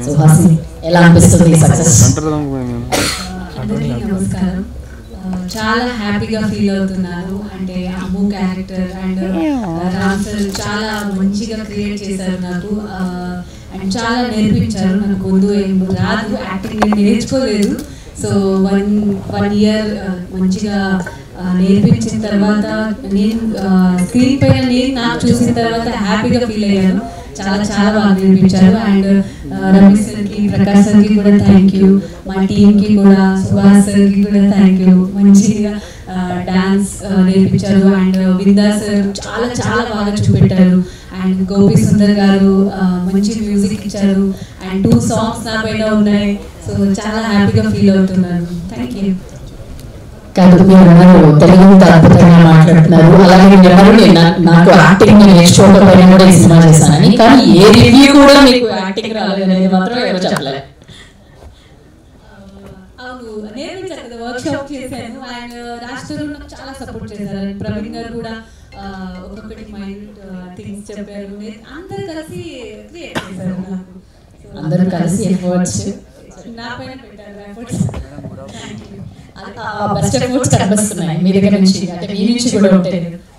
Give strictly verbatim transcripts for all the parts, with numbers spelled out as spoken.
So Hasini ఎలా అనిపిస్తుంది success? అందరికీ నమస్కారం. చాలా హ్యాపీగా ఫీల్ అవుతున్నాను. అంటే Ammu character and Ram sir చాలా మంచిగా క్రియేట్ చేశారు నాకు, అండ్ చాలా నేర్పించారు. నాకు ముందు ఏం రాదు, యాక్టింగ్ నేను నేర్చుకోలేదు. సో వన్ వన్ ఇయర్ మంచిగా నేర్పించిన తర్వాత నేను స్క్రీన్ పైన నేను నాకు చూసిన తర్వాత హ్యాపీగా ఫీల్ అయ్యాను. చాలా చాలా బాగా నేర్పించారు. అండ్ రమేష్ సార్కి, ప్రకాష్ సార్కి కూడా థ్యాంక్ యూ. మా టీంకి కూడా, సుభాష్ సార్కి కూడా థ్యాంక్ యూ. మంచిగా డాన్స్ నేర్పించారు. అండ్ విందా సార్ చాలా చాలా బాగా చూపెట్టారు. అండ్ గోపి సుందర్ గారు మంచి మ్యూజిక్ ఇచ్చారు. అండ్ టూ సాంగ్స్ నా పైన ఉన్నాయి. సో చాలా హ్యాపీగా ఫీల్ అవుతున్నాను. Thank you. కాదు, మీరు తెలుగు అద్భుతంగా మాట్లాడుతున్నారు. అలాగే మీరు నాకు యాక్టింగ్ నేర్చుకోకపోయినా కూడా ఈ సినిమా చేశానని, కానీ ఏ రివ్యూ కూడా మీకు యాక్టింగ్ రాలేదనేది మాత్రం ఎవరు చెప్పలేదు. అవును, నేర్పించాను కదా, వర్క్ షాప్ చేశాను. అండ్ రాష్ట్రంలో నాకు చాలా సపోర్ట్ చేశారు. ప్రవీణ్ గారు కూడా ఒక్కొక్కటి మైండ్ థింగ్స్ చెప్పారు. అందరు కలిసి క్రియేట్ చేశారు నాకు. అందరూ కలిసి ఎఫర్ట్స్ నా పైన పెట్టారు efforts. Thank you. Best efforts కనిపిస్తున్నాయి మీ దగ్గర నుంచి, అంటే మీ నుంచి కూడా ఉంటాయి.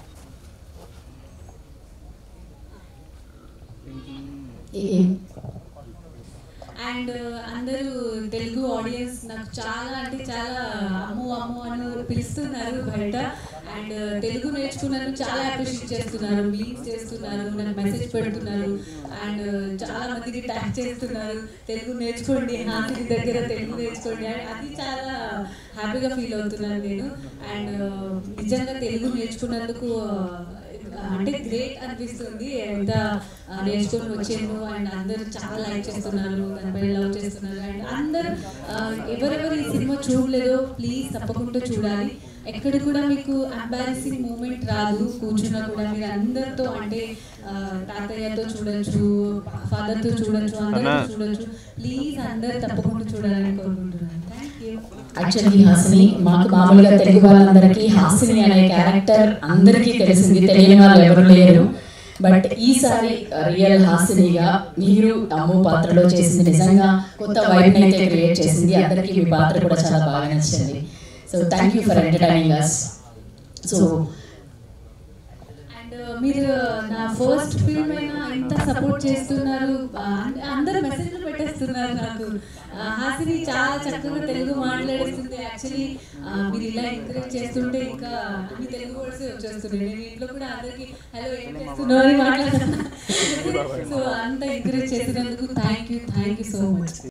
అండ్ అందరూ తెలుగు ఆడియన్స్ నాకు చాలా అంటే చాలా అమ్ము అమ్ము అని పిలుస్తున్నారు బయట. అండ్ తెలుగు నేర్చుకున్నారు, చాలా అప్రిషియేట్ చేస్తున్నారు, మీమ్స్ చేస్తున్నారు, నాకు మెసేజ్ పెడుతున్నారు. అండ్ చాలా మందికి ట్యాగ్ చేస్తున్నారు, తెలుగు నేర్చుకోండి, హాసిని దగ్గర తెలుగు నేర్చుకోండి. అది చాలా హ్యాపీగా ఫీల్ అవుతున్నాను నేను. అండ్ నిజంగా తెలుగు నేర్చుకున్నందుకు అంటే గ్రేట్ అనిపిస్తుంది. ఎంత నేర్చుకొని వచ్చాను. అండ్ అందరూ చాలా లైక్ చేస్తున్నారు, దానిపై లవ్ చేస్తున్నారు. అండ్ అందరూ ఎవరెవరు ఈ సినిమా చూడలేదో ప్లీజ్ తప్పకుండా చూడాలి. ఎక్కడ కూడా మీకు ఎంబారసింగ్ మూమెంట్ రాదు. కూర్చున్నా కూడా మీరు అందరితో, అంటే తాతయ్యతో చూడొచ్చు, ఫాదర్తో చూడొచ్చు, అందరితో చూడొచ్చు. ప్లీజ్ అందరు తప్పకుండా చూడాలని కోరుకుంటున్నాను. Thank you. యాక్చువల్లీ హాసిని, మాకు మామూలుగా తెలుగు వాళ్ళందరికీ హాసిని అనే క్యారెక్టర్ అందరికీ తెలిసింది, తెలియని వాళ్ళు ఎవరు లేరు. బట్ ఈసారి రియల్ హాసినిగా మీరు అమ్ము పాత్రలో చేసింది నిజంగా కొత్త వైబ్ అయితే క్రియేట్ చేసింది. అందరికీ మీ పాత్ర కూడా చాలా బాగా నచ్చింది. So thank you for entertaining us. So and మీరు నా ఫస్ట్ ఫిల్మ్ అయినా ఇంత సపోర్ట్ చేస్తున్నారు, అందరూ మెసేజ్లు పెట్టేస్తున్నారు నాకు. హాసిని చాలా చక్కగా తెలుగు మాట్లాడేస్తుంది. యాక్చువల్లీ మీరు ఇలా ఎంకరేజ్ చేస్తుంటే ఇంకా అన్ని తెలుగు వర్డ్స్ వచ్చేస్తున్నాయి. నేను ఇంట్లో కూడా అందరికి హలో ఏం చేస్తున్నావు అని మాట్లాడుతున్నాను. సో అంత ఎంకరేజ్ చేసినందుకు thank you thank you so much.